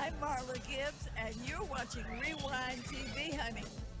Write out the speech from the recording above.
I'm Marla Gibbs, and you're watching Rewind TV, honey.